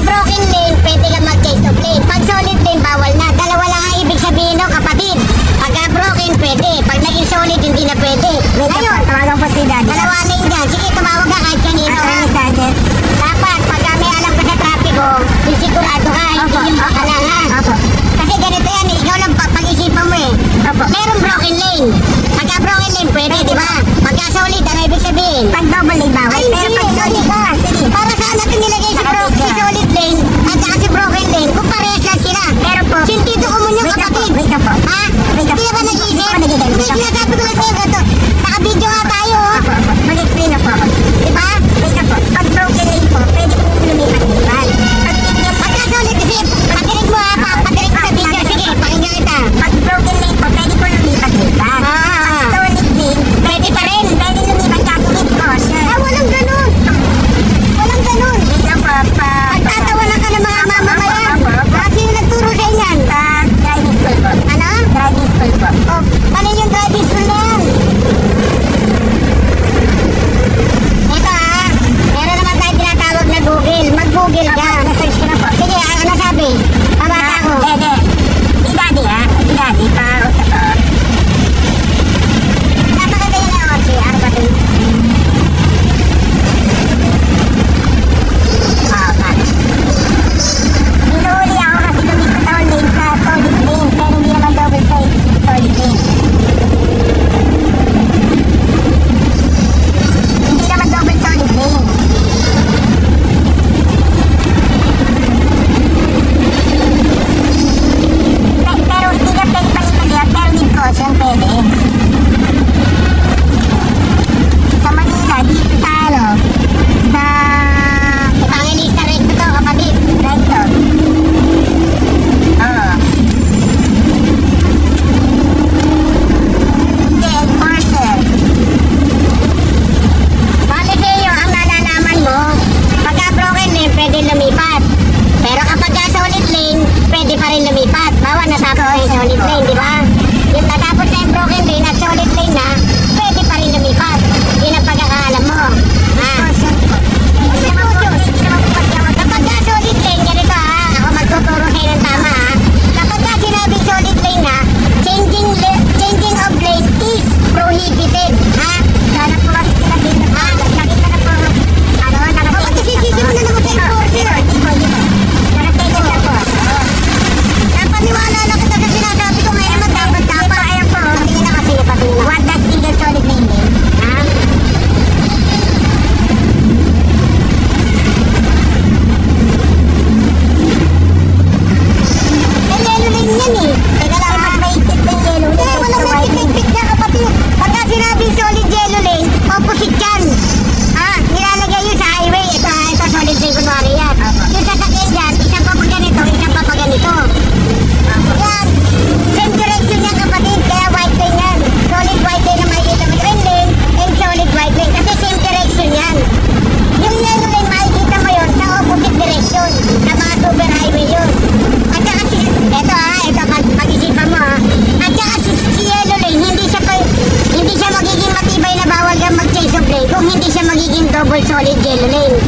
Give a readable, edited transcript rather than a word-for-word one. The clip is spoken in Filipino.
broken lane, pwede ka mag-change of lane. Pag solid lane, bawal na. Dalawa lang ang ibig sabihin no, kapatid. Pagka broken, pwede. Pag naging solid, hindi na pwede. Ngayon, tawagan po si Daddy. dalawa lane dyan. Sige, tumawag ka kahit kanino. Dapat, pagka may alam ka sa trapiko, sigurado ka, hindi yung bakalangan. Kasi ganito yan eh, ikaw lang pag-isipan mo eh. Merong broken lane. Pagka broken lane, pwede, di ba? Pagka solid, ano ibig sabihin? Pag double lane bawal. Ay, Pero pag solid ka. Para saan natin nilagay si solid lane at saka si broken lane kung parehas lang sila. Pero po, sentido umon yung kapatid. wait na po. Ha? Hindi ka ba nag-iisip? Hindi, sinasabi ko lang sa'yo ganito. Naka-video nga tayo. Mag-explain na po ako. Diba? Wait na po. Pag broken lane po, pwede po lumipat-lipat. Pagka solid kasi, patinig mo ha, patinig mo sa video. Sige, pakinggan kita. Pag broken lane po, pwede po lumipat-lipat. Pag solid lane, Pwede pa rin. pwede lumipat kasi with caution. Walang ganun. Walang ganun. Wait na po. Pagtatawanan ka ng mga mamamayan. Sino nagturo sa inyan? Driving school po. Ano? Driving school po. Oh, paano yung driving school na yan? Ito ha, meron naman tayo tinatawag na Google. Mag-Google ka. Na-search ko na po. Sige, ano sabi? Pabata ko. Dede. Si Daddy ha. Si Daddy. Pausap ko. Napakaganda yun ang RCR ba ito? Inuuli ako kasi lumipat ako lane sa solid lane. Pero hindi naman double side solid lane. Hindi naman double solid lane. Pero hindi na pwede palipat. Pero with caution pwede. Sa Manila, dito sa ano, sa Evangelista recto to, kapatid. recto. Oo. Hindi, enforcer. Bale sa'yo, ang nalalaman mo, pagka broken lane, pwede lumipat. Pero kapag ka solid lane, pwede pa rin lumipat. Bawa natapos na yung solid lane, di ba? Yung natapos na yung broken lane at solid lane na, pwede pa rin lumipat. Yun ang pagkakaalam mo. Ha? Kapag ka solid lane, ganito ha, ako magtuturo sa'yo ng tama ha. Kapag ka sinabing solid lane na, changing of lane is prohibited. Ha? Sana po kasi sila dito. Nakita na po. Ano, Bakit kasi sisimula naman sa enforcer? Nakataken na po. Napaniwala lang kita sa sinasabi ko ngayon naman dapat. Ayan po. Patingin na kasi, patingin na. What does legal solid lane mean? Ha? Eh, yellow lane yan eh. Teka lang, Mas mahigpit pa yung yellow lane. eh, walang mahigpit na kapatid. Pagka sinabing solid yellow lane, opposite yan. Ha? Nilalagay yun sa highway. Ito solid lane kunwari yan. Yung sasakyan dyan, isang pa pag ganito, isang pa pag ganito. Yan. Same direction yan kapatid. Kaya white lane yan. Solid white lane na makikita mo. Green lane and solid white lane. Kasi same direction yan. Yung yellow lane, makikita mo yun sa opposite direction. Sa mga super highway yun. At saka ito pag-isipan mo ha. At saka si yellow lane, hindi siya magiging matibay na bawal kang mag-change of lane kung hindi siya magiging double solid yellow lane.